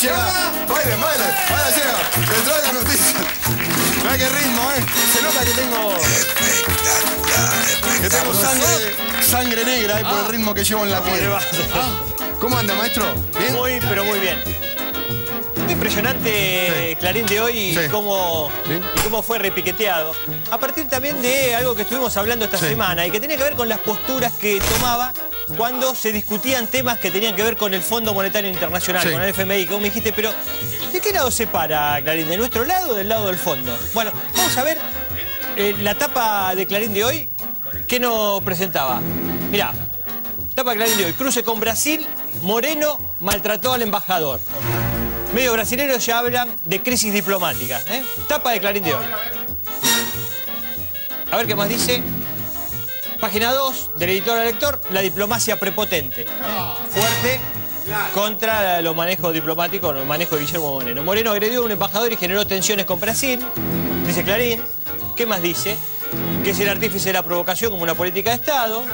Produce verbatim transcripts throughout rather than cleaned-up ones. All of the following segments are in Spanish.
llega. Baile, baile. Ahora llega. Dentro de la noticia. Mirá qué ritmo, ¿eh? Se nota que tengo... Que tengo sangre, sangre negra, ¿eh? Por el ritmo que llevo en la piel. ¿Cómo anda, maestro? ¿Bien? Muy, pero muy bien. Muy impresionante, sí. Clarín de hoy y, sí. cómo, y cómo fue repiqueteado. A partir también de algo que estuvimos hablando esta sí. semana y que tenía que ver con las posturas que tomaba cuando se discutían temas que tenían que ver con el Fondo Monetario Internacional, sí. con el F M I, que vos me dijiste, pero ¿de qué lado se para, Clarín? ¿De nuestro lado o del lado del fondo? Bueno, vamos a ver eh, la tapa de Clarín de hoy. ¿Qué nos presentaba? Mirá, tapa de Clarín de hoy. Cruce con Brasil, Moreno maltrató al embajador. Medios brasileños ya hablan de crisis diplomática. ¿eh? Tapa de Clarín de hoy. A ver qué más dice. Página dos del editor al lector, la diplomacia prepotente. ¿eh? Fuerte contra los manejos diplomáticos, el manejo de Guillermo Moreno. Moreno agredió a un embajador y generó tensiones con Brasil, dice Clarín. ¿Qué más dice? Que es el artífice de la provocación como una política de Estado.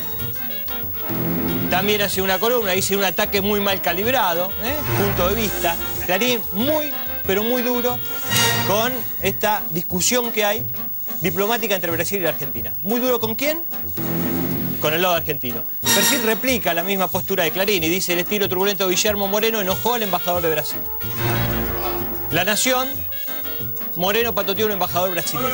También hace una columna, dice un ataque muy mal calibrado, ¿eh? punto de vista. Clarín muy, pero muy duro con esta discusión que hay diplomática entre Brasil y la Argentina. ¿Muy duro con quién? Con el lado argentino. Perfil replica la misma postura de Clarín y dice el estilo turbulento de Guillermo Moreno enojó al embajador de Brasil. La Nación, Moreno patoteó a un embajador brasileño.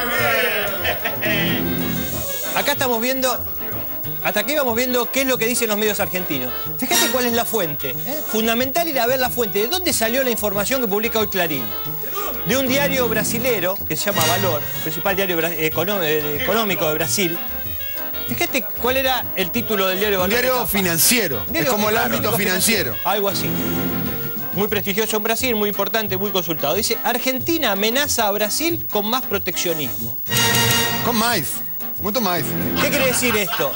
Acá estamos viendo, hasta aquí vamos viendo qué es lo que dicen los medios argentinos. Fíjate cuál es la fuente. ¿eh? Fundamental ir a ver la fuente. ¿De dónde salió la información que publica hoy Clarín? De un diario brasilero que se llama Valor, el principal diario económico de Brasil. Fíjate cuál era el título del diario Valor. Un diario financiero. Diario es como el ámbito financiero. financiero. Algo así. Muy prestigioso en Brasil, muy importante, muy consultado. Dice, Argentina amenaza a Brasil con más proteccionismo. Con más. Mucho más. ¿Qué quiere decir esto?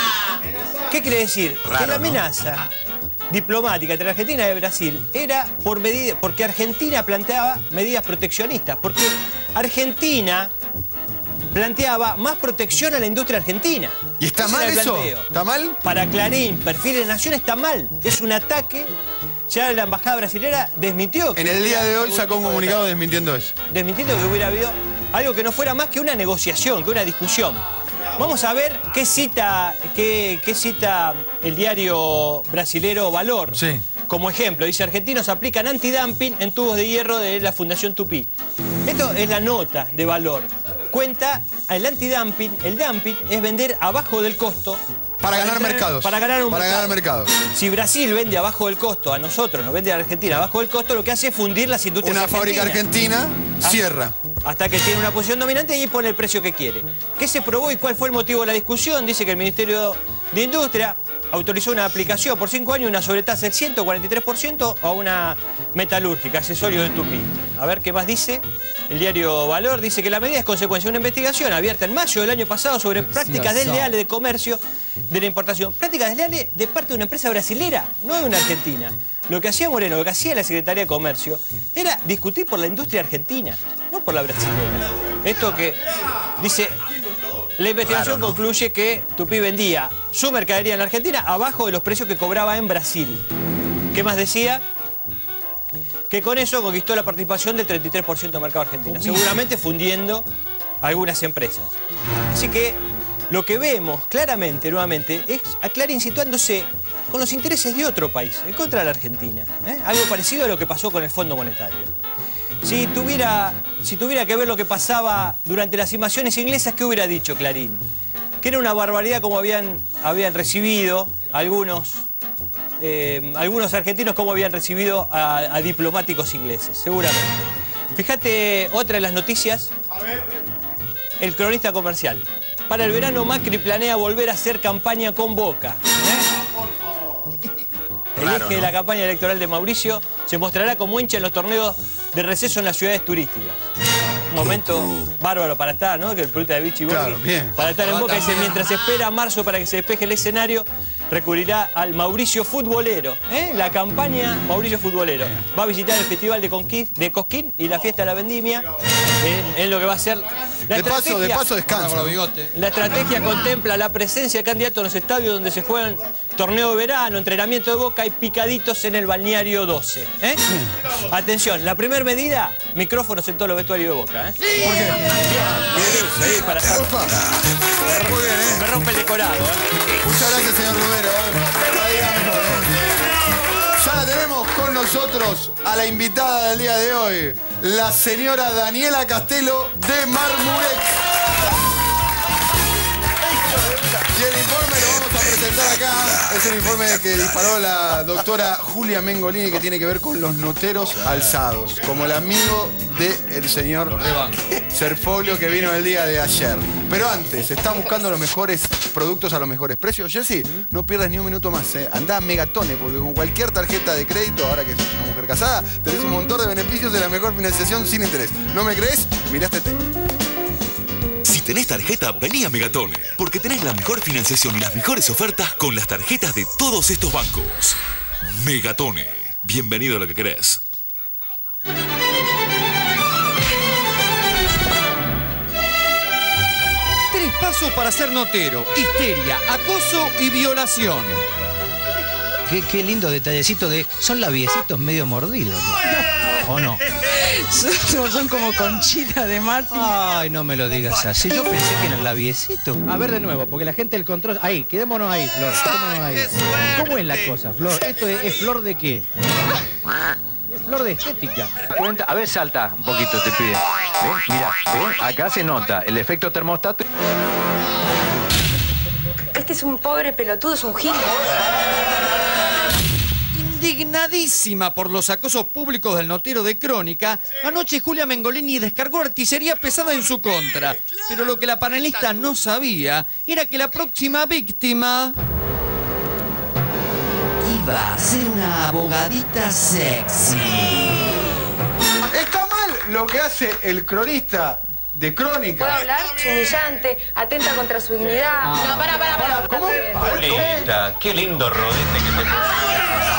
¿Qué quiere decir? Raro, que la amenaza ¿no? diplomática entre Argentina y Brasil era por medida, porque Argentina planteaba medidas proteccionistas. Porque Argentina planteaba más protección a la industria argentina. ¿Y está mal eso? ¿Está mal? Para Clarín, Perfil de Nación, está mal. Es un ataque. Ya la embajada brasilera desmintió. Que en el día de hoy sacó un comunicado de desmintiendo eso. Desmintiendo que hubiera habido algo que no fuera más que una negociación, que una discusión. Vamos a ver qué cita, qué, qué cita el diario brasilero Valor. Sí. Como ejemplo, dice, argentinos aplican antidumping en tubos de hierro de la Fundación Tupí. Esto es la nota de Valor. Cuenta el antidumping, el dumping es vender abajo del costo. Para, para ganar entrar, mercados. Para ganar un para mercado. ganar mercados. Si Brasil vende abajo del costo, a nosotros nos vende a Argentina abajo del costo, lo que hace es fundir las industrias Una fábrica argentina hasta, cierra. Hasta que tiene una posición dominante y pone el precio que quiere. ¿Qué se probó y cuál fue el motivo de la discusión? Dice que el Ministerio de Industria autorizó una aplicación por cinco años, una sobretasa del ciento cuarenta y tres por ciento a una metalúrgica, accesorio de Tupí. A ver qué más dice. El diario Valor dice que la medida es consecuencia de una investigación abierta en mayo del año pasado sobre prácticas desleales de comercio de la importación. Prácticas desleales de parte de una empresa brasilera, no de una argentina. Lo que hacía Moreno, lo que hacía la Secretaría de Comercio, era discutir por la industria argentina, no por la brasilera. Esto que dice, la investigación Raro, ¿no? concluye que Tupí vendía su mercadería en la Argentina abajo de los precios que cobraba en Brasil. ¿Qué más decía? Que con eso conquistó la participación del treinta y tres por ciento del mercado argentino, seguramente fundiendo algunas empresas. Así que lo que vemos claramente, nuevamente, es a Clarín situándose con los intereses de otro país, en contra de la Argentina. ¿eh? Algo parecido a lo que pasó con el Fondo Monetario. Si tuviera, si tuviera que ver lo que pasaba durante las invasiones inglesas, ¿qué hubiera dicho Clarín? Que era una barbaridad como habían, habían recibido algunos... Eh, algunos argentinos cómo habían recibido a, a diplomáticos ingleses, seguramente. Fíjate otra de las noticias, el cronista comercial. Para el verano Macri planea volver a hacer campaña con Boca. ¿eh? El Claro, eje ¿no? de la campaña electoral de Mauricio se mostrará como hincha en los torneos de receso en las ciudades turísticas. Un momento bárbaro para estar, ¿no? Que el Purita de Vichy y claro, bien. para estar en Boca. Dice, mientras espera marzo para que se despeje el escenario, recurrirá al Mauricio Futbolero. ¿eh? La campaña Mauricio Futbolero. Va a visitar el Festival de, Conquist, de Cosquín y la Fiesta de la Vendimia. Es, es lo que va a ser. La de paso, de paso descansa. La estrategia contempla la presencia de candidatos en los estadios donde se juegan torneo de verano, entrenamiento de Boca y picaditos en el balneario doce. ¿eh? Mm. Atención, la primera medida, micrófonos en todos los vestuarios de Boca. ¿eh? ¿Por qué? Sí, para hacer. Muy bien, ¿eh? Me rompe el decorado. ¿eh? Muchas gracias, señor Rubero. Ya la tenemos con nosotros a la invitada del día de hoy, la señora Daniela Castelo de Marmurex. Y el informe lo vamos a presentar acá. Es el informe que disparó la doctora Julia Mengolini, que tiene que ver con los noteros alzados, como el amigo del señor Serfolio que vino el día de ayer. Pero antes, ¿está buscando los mejores productos a los mejores precios? Jessy, no pierdas ni un minuto más. ¿eh? Andá a Megatone, porque con cualquier tarjeta de crédito, ahora que sos una mujer casada, tenés un montón de beneficios de la mejor financiación sin interés. ¿No me crees? Mirá este tema. Si tenés tarjeta, vení a Megatone, porque tenés la mejor financiación y las mejores ofertas con las tarjetas de todos estos bancos. Megatone. Bienvenido a lo que querés. Tres pasos para ser notero: histeria, acoso y violación. Qué, qué lindo detallecito de... Son labiecitos medio mordidos, ¿no? ¿O no? Son, son como conchita de Martín. Ay, no me lo digas así. Yo pensé que eran labiecitos. A ver de nuevo, porque la gente del control... Ahí, quedémonos ahí, Flor. Quedémonos ahí. ¿Cómo es la cosa, Flor? ¿Esto es, es flor de qué? Es flor de estética. Cuenta, a ver, salta un poquito, te pide. ¿Ven? Mira, ¿ven? Acá se nota el efecto termostato. Este es un pobre pelotudo, es un gil. Indignadísima por los acosos públicos del notero de Crónica, anoche Julia Mengolini descargó artillería pesada en su contra. Pero lo que la panelista no sabía era que la próxima víctima iba a ser una abogadita sexy. ¿Está mal lo que hace el cronista de Crónica? ¿Puedo hablar? Es humillante, atenta contra su dignidad. No, para, para, para. ¿Cómo? Linda, qué lindo rodete que te pones.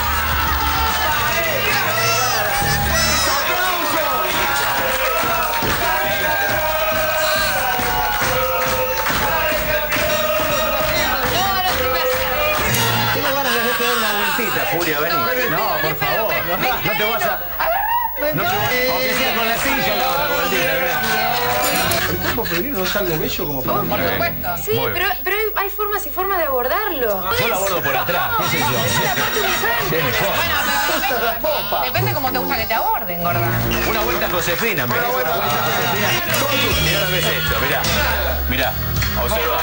Julia, vení. No, por favor. No te vas a... No te... Aunque sea con la silla, la vueltita, ¿verdad? ¿El cuerpo femenino no es algo bello como para... Oh, por supuesto. Sí, pero, pero hay, hay formas y formas de abordarlo. Yo lo abordo por atrás, qué sé yo. Esa es la parte usante. Es mejor. Bueno, pero depende cómo te gusta que te aborden, gorda. Una vuelta a Josefina, ¿me ves? Una vuelta a Josefina. Y ahora ves esto, mirá. Mirá, observa.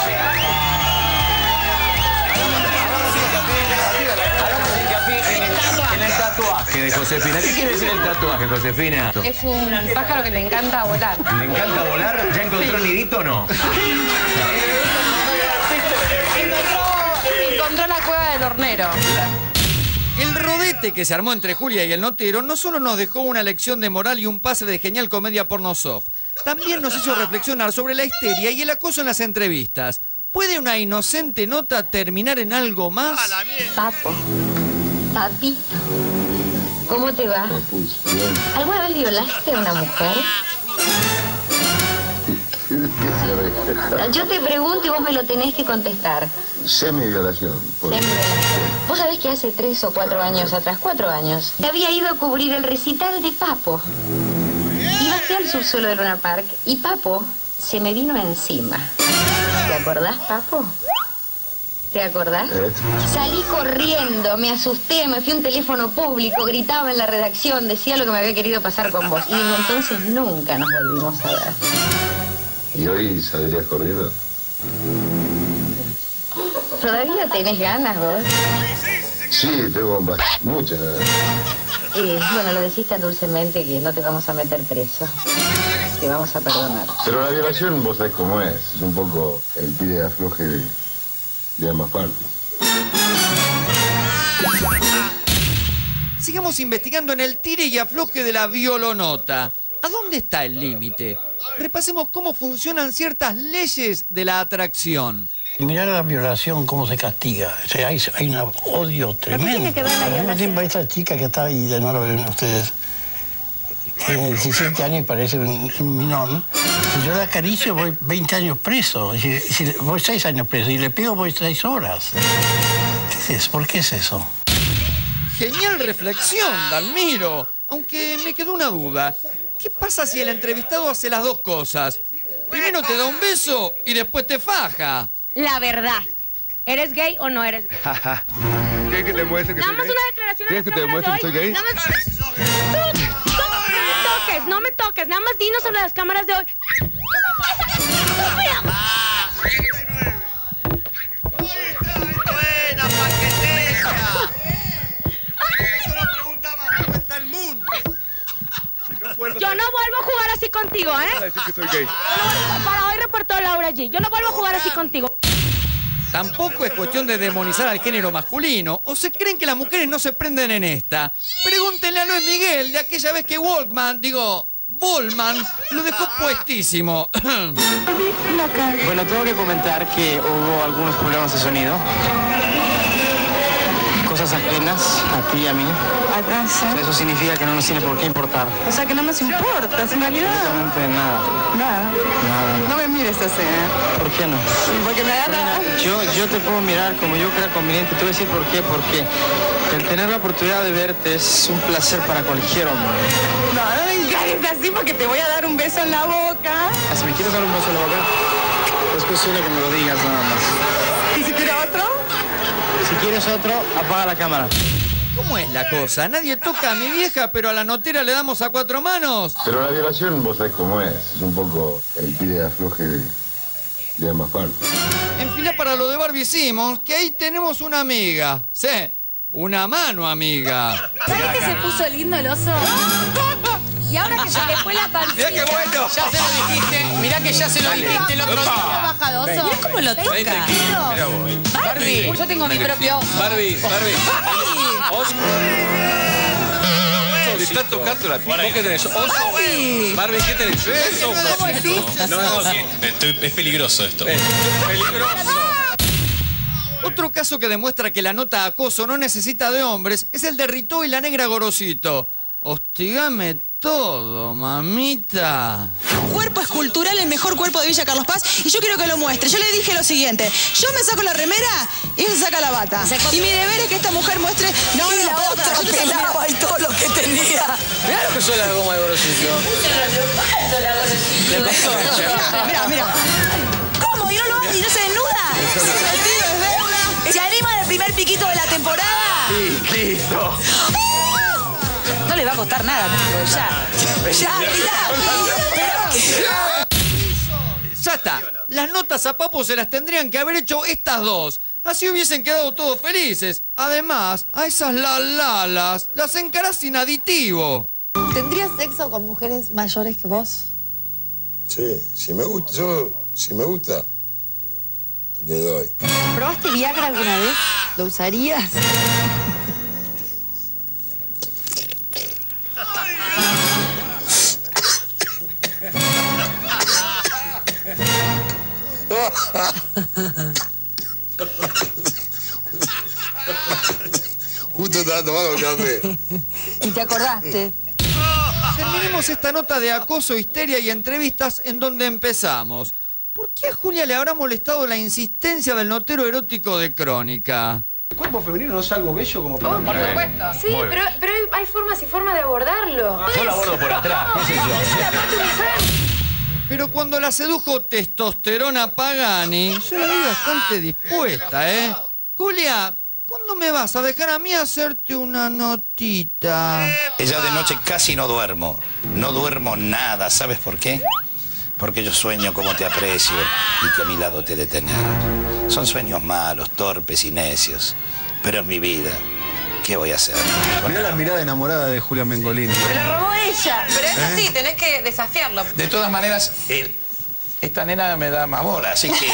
En el tatuaje de Josefina. ¿Qué quiere decir el tatuaje, Josefina? Es un pájaro que le encanta volar. ¿Le encanta volar? ¿Ya encontró el nidito o no? Encontró la cueva del hornero. El rodete que se armó entre Julia y el notero no solo nos dejó una lección de moral y un pase de genial comedia porno soft, también nos hizo reflexionar sobre la histeria y el acoso en las entrevistas. ¿Puede una inocente nota terminar en algo más? Papo, papito, ¿cómo te va? ¿Alguna vez violaste a una mujer? Yo te pregunto y vos me lo tenés que contestar. Semi-violación. Semi-violación. Vos sabés que hace tres o cuatro años atrás, cuatro años, te había ido a cubrir el recital de Papo. Y bajé al subsuelo de Luna Park y Papo se me vino encima. ¿Te acordás, Papo? ¿Te acordás? ¿Eh? Salí corriendo, me asusté, me fui a un teléfono público, gritaba en la redacción, decía lo que me había querido pasar con vos. Y desde entonces nunca nos volvimos a ver. ¿Y hoy saldrías corriendo? ¿Todavía tenés ganas vos? Sí, tengo muchas ganas. Eh, bueno, lo decís tan dulcemente que no te vamos a meter preso. Te vamos a perdonar. Pero la violación vos sabés cómo es. Es un poco el tire de afloje de, de ambas partes. Sigamos investigando en el tire y afloje de la violonota. ¿A dónde está el límite? Repasemos cómo funcionan ciertas leyes de la atracción. Mirar la violación, cómo se castiga. O sea, hay, hay un odio tremendo. ¿Qué tiene que ver la Al mismo violación? tiempo, esta chica que está ahí, de nuevo ven ustedes, Tiene diecisiete años y parece un, un minón. Si yo la acaricio, voy veinte años preso. Si, si voy seis años preso y le pego, voy seis horas. ¿Qué es eso? ¿Por qué es eso? Genial reflexión, Dalmiro. Aunque me quedó una duda. ¿Qué pasa si el entrevistado hace las dos cosas? Primero te da un beso y después te faja. La verdad. ¿Eres gay o no eres gay? ¿Quieres que te muestre que Nada soy más gay? una declaración. ¿Quieres que te demuestre que soy gay? Nada más... Tú, tú, no me toques, no me toques. Nada más dinos sobre las cámaras de hoy. Buena paqueteja. Eso no pregunta más. ¿Cómo está el mundo? Yo no vuelvo a jugar así contigo, ¿eh? Para decir que soy gay. Para hoy reportó Laura G. Yo no vuelvo a jugar así contigo. Tampoco es cuestión de demonizar al género masculino. ¿O se creen que las mujeres no se prenden en esta? Pregúntenle a Luis Miguel de aquella vez que Walkman, digo, Bollman, lo dejó puestísimo. Bueno, tengo que comentar que hubo algunos problemas de sonido. Cosas ajenas a ti y a mí. Eso significa que no nos tiene por qué importar. O sea que no nos importa, en realidad. Absolutamente nada. Nada. Nada. No me mires así, ¿eh? ¿Por qué no? Porque me agarra. Yo, yo te puedo mirar como yo crea conveniente. Te voy a decir por qué. Porque el tener la oportunidad de verte es un placer para cualquier hombre. No, no me engañes así porque te voy a dar un beso en la boca. Ah, si me quieres dar un beso en la boca, es cuestión de que me lo digas nada más. ¿Y si quieres otro? Si quieres otro, apaga la cámara. ¿Cómo es la cosa? Nadie toca a mi vieja, pero a la notera le damos a cuatro manos. Pero la violación, vos sabés cómo es. Es un poco el tire de afloje de, de ambas partes. En fila para lo de Barbie Simmons, que ahí tenemos una amiga. Sí, una mano amiga. ¿Sabes que se puso lindo el oso? Y ahora que se le fue la pancita. Mirá qué bueno. Ya se lo dijiste, mirá que ya se lo dijiste el otro día. Bajado, oso. Mirá cómo lo toca. Mirá vos. Barbie, Yo tengo mi propio oso. Barbie, Barbie. Oso. Le está tocando la piel. ¿Vos qué tenés? ¿Oso? Barbie, ¿qué tenés? ¿Eso? No, no, que estoy- es peligroso esto. Es peligroso. Otro caso que demuestra que la nota acoso no necesita de hombres es el de Ritó y la negra Gorosito. Hostigame todo, mamita. Cuerpo escultural, el mejor cuerpo de Villa Carlos Paz, y yo quiero que lo muestre. Yo le dije lo siguiente: yo me saco la remera y él se saca la bata. Y mi deber es que esta mujer muestre. No, y la otra pelaba y todo lo que tenía. mirá lo que suena la goma de Gorosito. Mira, mira. ¿Cómo? ¿Y no lo hace y no se desnuda? Ese vestido es verla. ¿Se anima del primer piquito de la temporada? Piquito. No le va a costar nada, tipo, ya. Ya, mirá. Ya está. Las notas a Papo se las tendrían que haber hecho estas dos. Así hubiesen quedado todos felices. Además, a esas lalalas las encarás sin aditivo. ¿Tendrías sexo con mujeres mayores que vos? Sí, si me gusta, yo, si me gusta, le doy. ¿Probaste Viagra alguna vez? ¿Lo usarías? Justo estaba tomando café. ¿Y te acordaste? Terminemos esta nota de acoso, histeria y entrevistas en donde empezamos. ¿Por qué a Julia le habrá molestado la insistencia del notero erótico de Crónica? ¿El cuerpo femenino no es algo bello como para... Por supuesto. Sí, pero, pero hay formas y formas de abordarlo. Yo lo abordo por atrás, qué sé yo. Pero cuando la sedujo testosterona Pagani, yo la vi bastante dispuesta, ¿eh? Julia, ¿cuándo me vas a dejar a mí hacerte una notita? Ya de noche casi no duermo. No duermo nada. ¿Sabes por qué? Porque yo sueño como te aprecio y que a mi lado te he de tener. Son sueños malos, torpes y necios. Pero es mi vida. ¿Qué voy a hacer? Mirá la mirada enamorada de Julia Mengolini. Me lo robó ella. Pero es ¿Eh? así, tenés que desafiarlo. De todas maneras, eh, esta nena me da más bola, así que...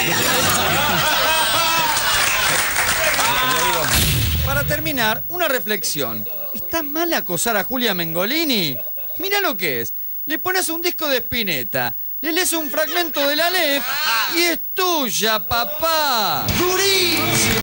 Para terminar, una reflexión. ¿Está mal acosar a Julia Mengolini? Mira lo que es. Le pones un disco de Spinetta, le lees un fragmento de la Aleph y es tuya, papá. ¡Durísimo!